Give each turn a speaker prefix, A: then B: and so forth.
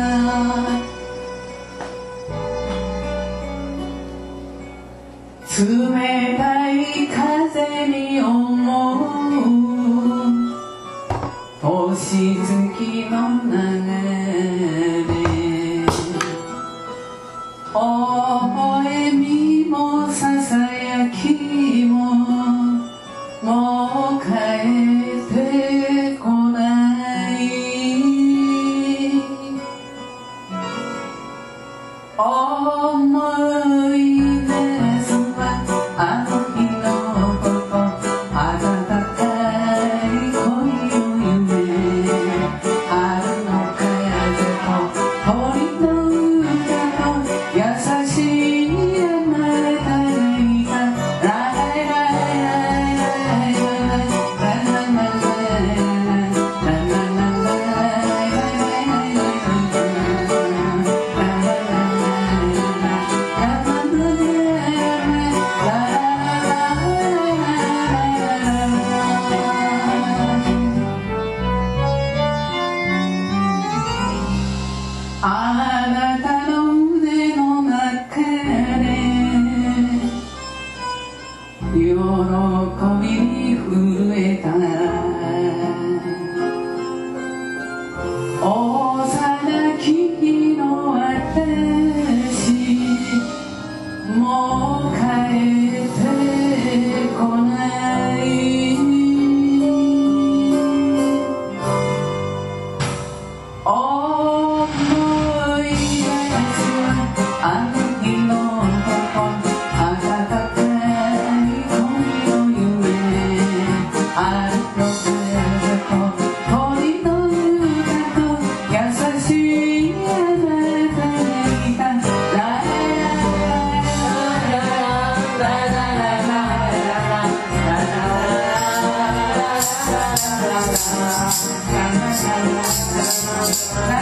A: 冷たい風に思う星月の流れ微笑みもささやきももう帰ってこない思い出すわあの日のこと暖かい恋の夢春の風と鳥の歌と優しい山で輝いたラライライライライライラララあなたの腕の中で喜びに震えた幼き日の私もう帰ってこないあの日のこと暖かい恋の夢春の風と鳥の歌と優しい雨で輝いたラララララララララ